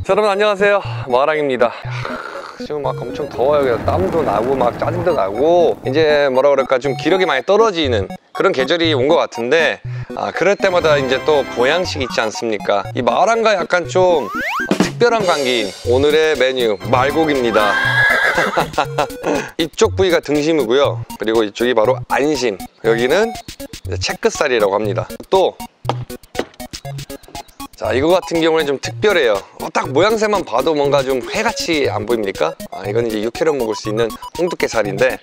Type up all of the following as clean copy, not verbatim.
자, 여러분 안녕하세요, 마랑입니다. 지금 막 엄청 더워요. 땀도 나고 막 짜증도 나고 이제 뭐라 그럴까 좀 기력이 많이 떨어지는 그런 계절이 온 것 같은데, 그럴 때마다 이제 또 보양식 있지 않습니까? 이 마랑과 약간 좀 특별한 관계인 오늘의 메뉴 말고기입니다. 이쪽 부위가 등심이고요, 그리고 이쪽이 바로 안심, 여기는 이제 채끝살이라고 합니다. 또 자, 이거 같은 경우는 좀 특별해요. 딱 모양새만 봐도 뭔가 좀 회같이 안 보입니까? 이건 이제 육회로 먹을 수 있는 홍두깨살인데,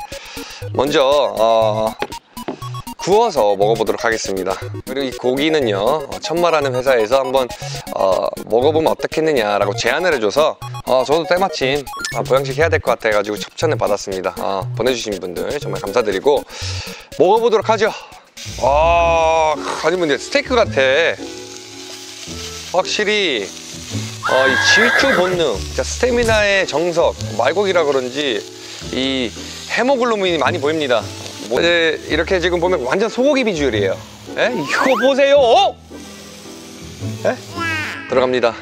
먼저 구워서 먹어보도록 하겠습니다. 그리고 이 고기는요, 천마라는 회사에서 한번 먹어보면 어떻겠느냐라고 제안을 해줘서 저도 때마침 보양식 해야 될 것 같아가지고 협찬을 받았습니다. 보내주신 분들 정말 감사드리고 먹어보도록 하죠. 아니 근데 스테이크 같아. 확실히 이 질주 본능, 스태미나의 정석, 말고기라 그런지 이 헤모글로빈이 많이 보입니다. 이렇게 지금 보면 완전 소고기 비주얼이에요. 이거 보세요. 들어갑니다.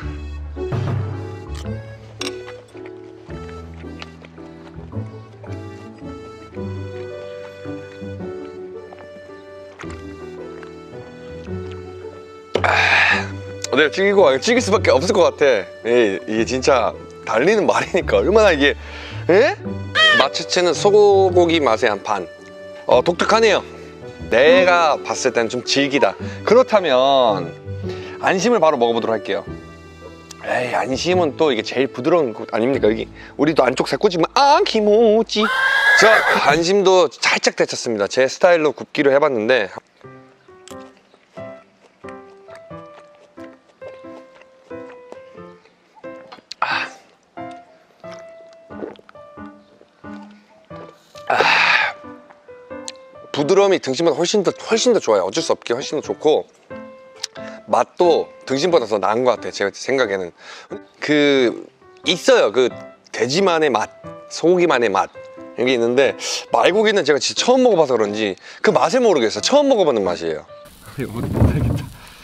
내가 찌길 수밖에 없을 것 같아. 이게 진짜 달리는 말이니까 얼마나 이게 마츠츠는 소고기 맛의 한 반. 독특하네요. 내가 봤을 때는 좀 질기다. 그렇다면 안심을 바로 먹어보도록 할게요. 안심은 또 이게 제일 부드러운 것 아닙니까? 여기 우리도 안쪽 새꼬지만 기모찌. 자, 안심도 살짝 데쳤습니다. 제 스타일로 굽기로 해봤는데, 부드러움이 등심보다 훨씬 더 좋아요. 어쩔 수 없게 훨씬 더 좋고, 맛도 등심보다 더 나은 것 같아요. 제가 생각에는 있어요. 그 돼지만의 맛, 소고기만의 맛, 이게 있는데, 말고기는 제가 진짜 처음 먹어봐서 그런지 그 맛을 모르겠어요. 처음 먹어보는 맛이에요. 이거 못하겠다.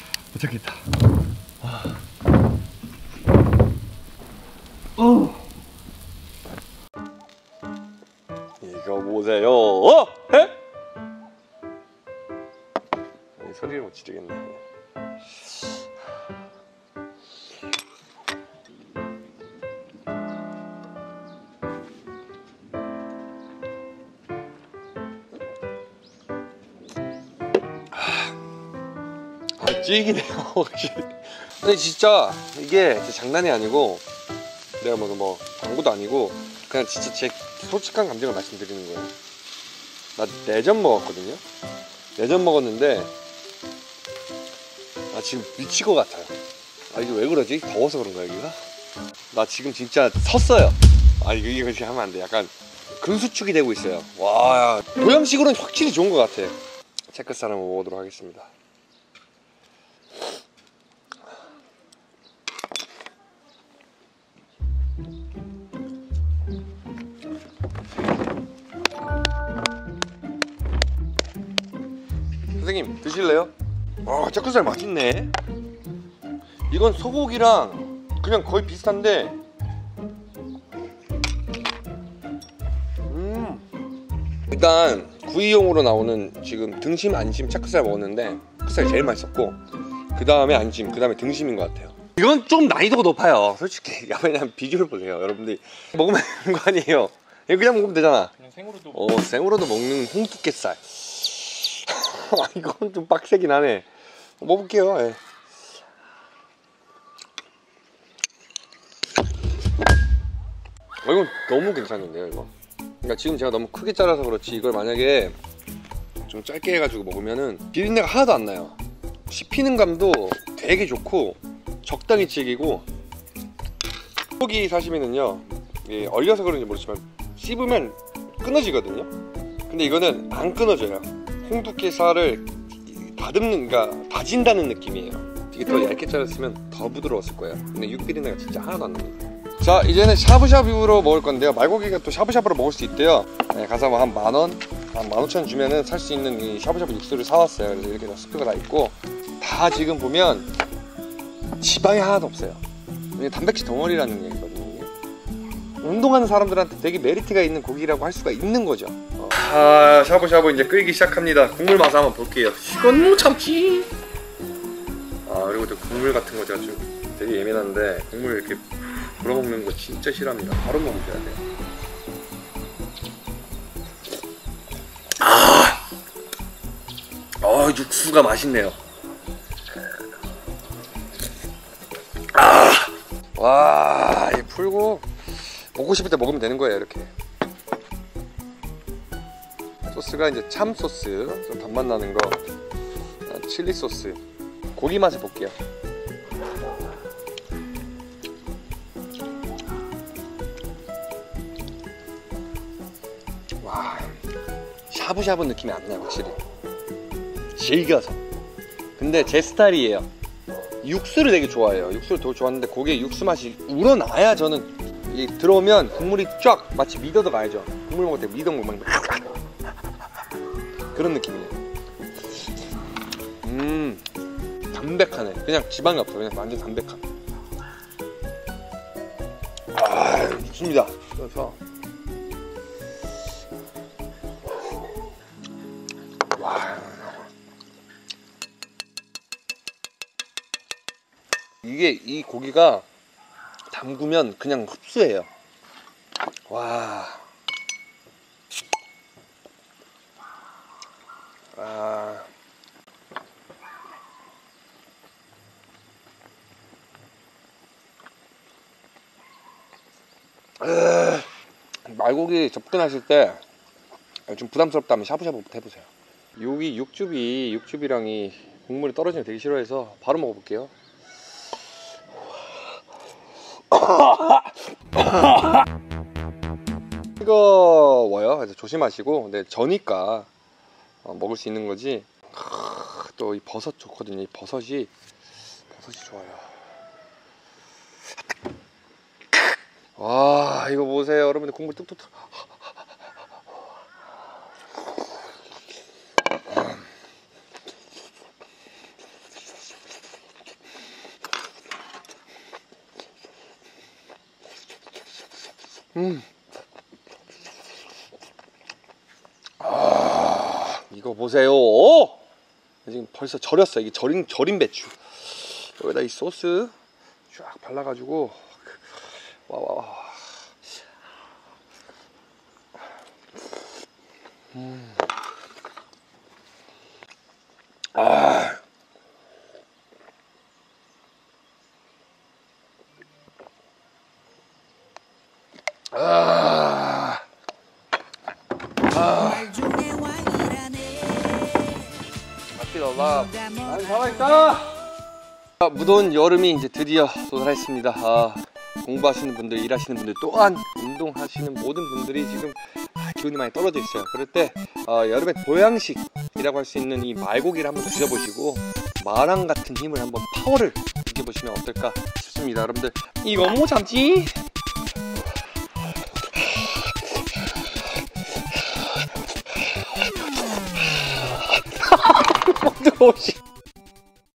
이거 보세요. 소리를 못 지르겠네. 찌기네요. 근데 진짜 이게 장난이 아니고, 내가 뭐 광고도 아니고 그냥 진짜 제 솔직한 감정을 말씀드리는 거예요. 나 내전 먹었거든요. 내전 먹었는데 나 지금 미칠 것 같아요. 이게 왜 그러지? 더워서 그런가 여기가? 나 지금 진짜 섰어요. 이거 그렇게 하면 안 돼. 약간 근수축이 되고 있어요. 와, 보양식으로는 확실히 좋은 것 같아. 채끝살 한번 먹어보도록 하겠습니다. 선생님 드실래요? 채끝살 맛있네. 이건 소고기랑 그냥 거의 비슷한데, 일단 구이용으로 나오는 지금 등심, 안심, 채끝살 먹었는데 채끝살이 제일 맛있었고, 그 다음에 안심, 그 다음에 등심인 것 같아요. 이건 좀 난이도가 높아요, 솔직히. 왜냐면 비주얼 보세요. 여러분들이 먹으면 되는 거 아니에요. 이거 그냥 먹으면 되잖아. 그냥 생으로도. 생으로도 먹는 홍두깨살. 이건 좀 빡세긴 하네. 먹어볼게요. 이건 너무 괜찮은데요, 이거. 그러니까 지금 제가 너무 크게 잘라서 그렇지, 이걸 만약에 좀 짧게 해가지고 먹으면은 비린내가 하나도 안 나요. 씹히는 감도 되게 좋고 적당히 질기고, 소고기 사시미는요, 얼려서 그런지 모르지만 씹으면 끊어지거든요. 근데 이거는 안 끊어져요. 홍두깨살을 그러니까 다진다는 느낌이에요. 이게 더 얇게 잘랐으면 더 부드러웠을 거예요. 근데 육비린내가 진짜 하나도 안 납니다. 자, 이제는 샤브샤브로 먹을 건데요. 말고기가 또 샤브샤브로 먹을 수 있대요. 가서 뭐 한 10,000원, 한 15,000원 주면은 살 수 있는 이 샤브샤브 육수를 사왔어요. 그래서 이렇게 다 스프가 다 있고, 다 지금 보면 지방이 하나도 없어요. 이게 단백질 덩어리라는 얘기거든요. 이게. 운동하는 사람들한테 되게 메리트가 있는 고기라고 할 수가 있는 거죠. 아, 샤브샤브 이제 끓이기 시작합니다. 국물 맛을 한번 볼게요. 이건 못 참지. 아, 그리고 또 국물 같은 거 제가 좀 되게 예민한데 국물 이렇게 불어먹는 거 진짜 싫어합니다. 바로 먹어야 돼요. 육수가 맛있네요. 와, 이 풀고 먹고 싶을 때 먹으면 되는 거예요. 이렇게 소스가 이제 참 소스, 좀 단맛 나는 거, 칠리 소스, 고기 맛을 볼게요. 와, 샤브샤브 느낌이 안 나요, 확실히. 질겨서. 근데 제 스타일이에요. 육수를 되게 좋아해요. 육수를 더 좋아하는데 고기에 육수 맛이 우러나야 저는 이 들어오면 국물이 쫙 마치 미더덕 알죠? 국물 먹을 때 미더덕 먹는 그런 느낌이에요. 담백하네. 그냥 지방이 없어. 그냥 완전 담백함. 아, 좋습니다. 그래서 와, 이게 이 고기가 담그면 그냥 흡수해요. 와. 아. 말고기 접근하실 때 좀 부담스럽다면 샤브샤브부터 해보세요. 여기 육즙이랑 이 국물이 떨어지면 되게 싫어해서 바로 먹어볼게요. 뜨거워요. 그래서 조심하시고. 근데 저니까 먹을 수 있는 거지. 또 이 버섯 좋거든요. 이 버섯이 좋아요. 와, 이거 보세요. 여러분들 국물 뚝뚝뚝. 이거 보세요. 지금 벌써 절였어. 이게 절인 배추. 여기다 이 소스 쫙 발라가지고 와. 난 살아있다. 무더운 여름이 이제 드디어 도달했습니다. 공부하시는 분들, 일하시는 분들 또한 운동하시는 모든 분들이 지금 기운이 많이 떨어져 있어요. 그럴 때 여름의 보양식이라고 할 수 있는 이 말고기를 한번 드셔보시고 마랑 같은 힘을 한번 파워를 느껴보시면 어떨까 싶습니다. 여러분들 이거 뭐 참지? 뜨거워.